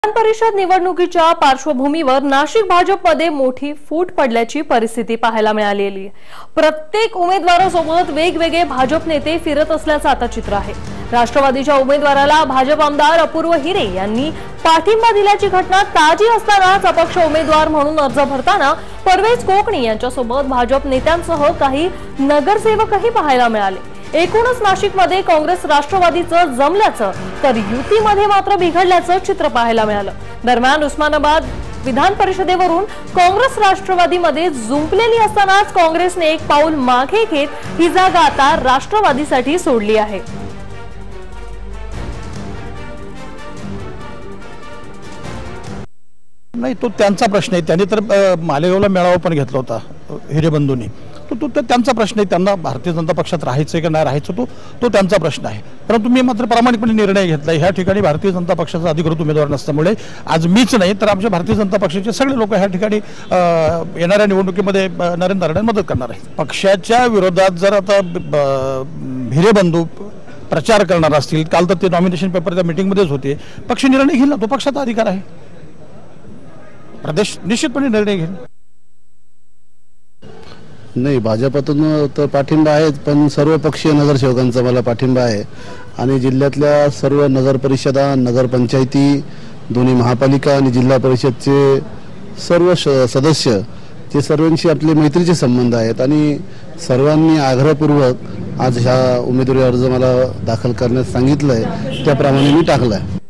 विधान परिषद निवडणुकीच्या पार्श्वभूमीवर नाशिक भाजपमध्ये मोठी फूट पडल्याची परिस्थिती पाहायला मिळाली आहे। प्रत्येक उमेदवारासोबत वेगवेगळे भाजप नेते फिरत असल्याचं आता चित्र आहे। राष्ट्रवादीच्या उमेदवाराला भाजप आमदार अपूर्व हिरे यांनी पाठिंबा दिल्याची घटना ताजी असतानाच अपक्ष उमेदवार म्हणून अर्ज भरताना परवेज कोकणी यांच्यासोबत भाजप नेत्यांसह काही नगरसेवकही पाहायला मिळाले। एकूणच नाशिकमध्ये काँग्रेस राष्ट्रवादीचं जमल्याचं तर युतीमध्ये मात्र बिघडल्याचं चित्र पाहायला मिळालं। दरम्यान उस्मानाबाद विधान परिषदेवरून काँग्रेस राष्ट्रवादीमध्ये जुंपलेली असतानाच काँग्रेसने एक पाऊल मागे घेत ही जागा आता राष्ट्रवादीसाठी सोडली आहे। नाही, तो त्यांचा प्रश्न आहे। त्यांनी तर मालेगावला मेळावा पण घेतला होता हिरेबंधूंनी। तो त्यांचा प्रश्न आहे, त्यांना भारतीय जनता पक्षात राहायचं की नाही राहायचं तो त्यांचा प्रश्न आहे। परंतु मी मात्र प्रामाणिकपणे निर्णय घेतला। ह्या ठिकाणी भारतीय जनता पक्षाचा अधिकृत उमेदवार नसल्यामुळे आज मीच नाही तर आमच्या भारतीय जनता पक्षाचे सगळे लोक ह्या ठिकाणी येणाऱ्या निवडणुकीमध्ये नरेंद्र दादांना मदत करणार आहेत। पक्षाच्या विरोधात जर आता हिरेबंधू प्रचार करणार असतील, काल तर ते नॉमिनेशन पेपरच्या मीटिंगमध्येच होते, पक्ष निर्णय घेईल ना, तो पक्षाचा अधिकार आहे। प्रदेश निश्चितपणे निर्णय घेईल। नाही, भाजपातून तर पाठिंबा आहे, पण सर्व पक्षीय नगरसेवकांचा मला पाठिंबा आहे आणि जिल्ह्यातल्या सर्व नगर परिषदा, नगरपंचायती, दोन्ही महापालिका आणि जिल्हा परिषदचे सर्व सदस्य ते सर्वांशी आपले मैत्रीचे संबंध आहेत आणि सर्वांनी आग्रहपूर्वक आज ह्या उमेदवारी अर्ज मला दाखल करण्यास सांगितलंय, त्याप्रमाणे मी टाकलाय।